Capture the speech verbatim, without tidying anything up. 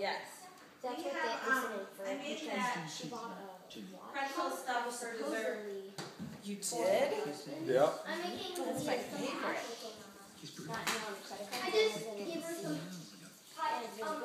Yes. That's We what have, they um, listened for. I made because that she bought a watch. pretzel stuff for dessert. Supposedly. You did? Yep. I'm making That's my favorite. Not on credit card. I just gave her some And